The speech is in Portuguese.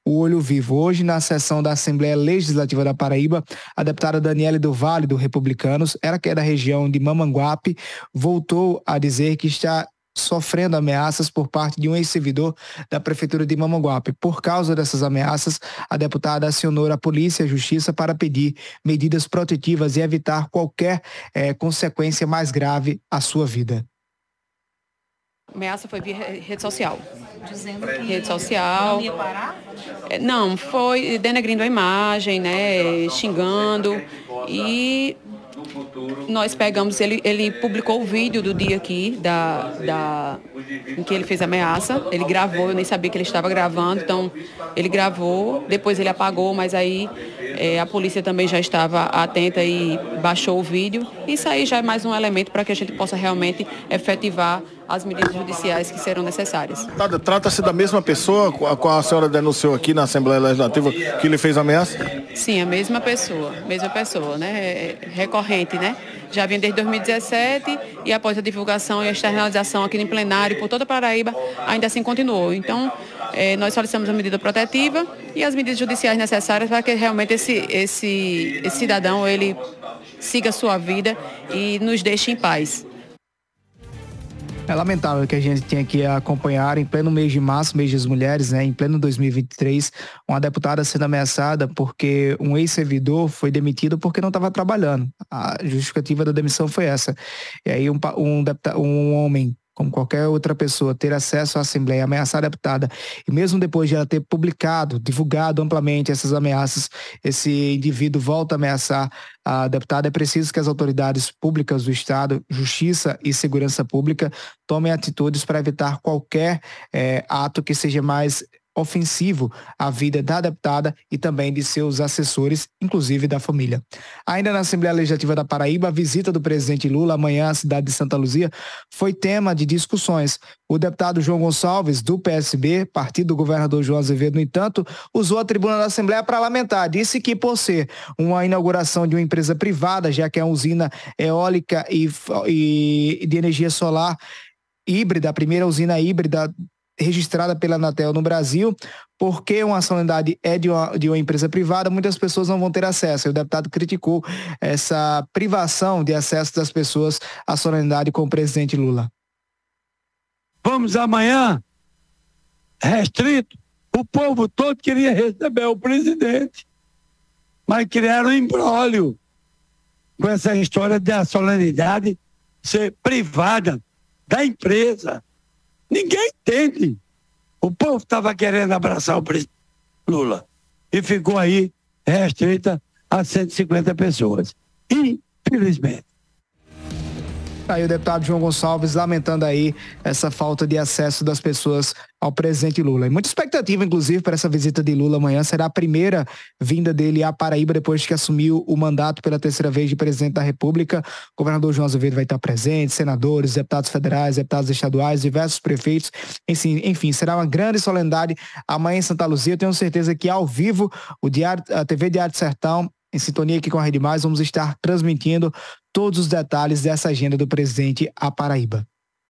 o olho vivo. Hoje, na sessão da Assembleia Legislativa da Paraíba, a deputada Daniele do Vale, do Republicanos, ela que é da região de Mamanguape, voltou a dizer que está sofrendo ameaças por parte de um ex-servidor da Prefeitura de Mamanguape. Por causa dessas ameaças, a deputada acionou a Polícia e a Justiça para pedir medidas protetivas e evitar qualquer consequência mais grave à sua vida. A ameaça foi via rede social. Dizendo que rede social. Não ia parar? Não, foi denegrindo a imagem, né, xingando, e nós pegamos, ele publicou o vídeo do dia aqui, em que ele fez a ameaça. Ele gravou, eu nem sabia que ele estava gravando, então ele gravou, depois ele apagou, mas aí a polícia também já estava atenta e baixou o vídeo. Isso aí já é mais um elemento para que a gente possa realmente efetivar as medidas judiciais que serão necessárias. Trata-se da mesma pessoa com a senhora denunciou aqui na Assembleia Legislativa que ele fez ameaça? Sim, a mesma pessoa, né? Recorrente, né? Já vinha desde 2017 e após a divulgação e a externalização aqui no plenário por toda a Paraíba, ainda assim continuou. Então, nós solicitamos a medida protetiva e as medidas judiciais necessárias para que realmente esse cidadão ele siga a sua vida e nos deixe em paz. É lamentável que a gente tenha que acompanhar em pleno mês de março, mês das mulheres, né, em pleno 2023, uma deputada sendo ameaçada porque um ex-servidor foi demitido porque não estava trabalhando. A justificativa da demissão foi essa. E aí um homem, como qualquer outra pessoa, ter acesso à Assembleia, ameaçar a deputada, e mesmo depois de ela ter divulgado amplamente essas ameaças, esse indivíduo volta a ameaçar a deputada. É preciso que as autoridades públicas do Estado, Justiça e Segurança Pública, tomem atitudes para evitar qualquer ato que seja mais ofensivo à vida da deputada e também de seus assessores, inclusive da família. Ainda na Assembleia Legislativa da Paraíba, a visita do presidente Lula amanhã à cidade de Santa Luzia foi tema de discussões. O deputado João Gonçalves, do PSB, partido do governador João Azevedo, no entanto, usou a tribuna da Assembleia para lamentar. Disse que, por ser uma inauguração de uma empresa privada, já que é uma usina eólica e de energia solar híbrida, a primeira usina híbrida registrada pela Anatel no Brasil, porque uma solenidade é de uma empresa privada, muitas pessoas não vão ter acesso. E o deputado criticou essa privação de acesso das pessoas à solenidade com o presidente Lula. Vamos amanhã, restrito, o povo todo queria receber o presidente, mas criaram um imbróglio com essa história da solenidade ser privada da empresa. Ninguém entende. O povo estava querendo abraçar o presidente Lula e ficou aí restrita a 150 pessoas. Infelizmente. Aí o deputado João Gonçalves lamentando aí essa falta de acesso das pessoas ao presidente Lula. E muita expectativa, inclusive, para essa visita de Lula amanhã. Será a primeira vinda dele à Paraíba depois que assumiu o mandato pela terceira vez de presidente da República. O governador João Azevedo vai estar presente, senadores, deputados federais, deputados estaduais, diversos prefeitos. Enfim, será uma grande solenidade amanhã em Santa Luzia. Eu tenho certeza que ao vivo, a TV Diário do Sertão, em sintonia aqui com a Rede Mais, vamos estar transmitindo todos os detalhes dessa agenda do presidente à Paraíba.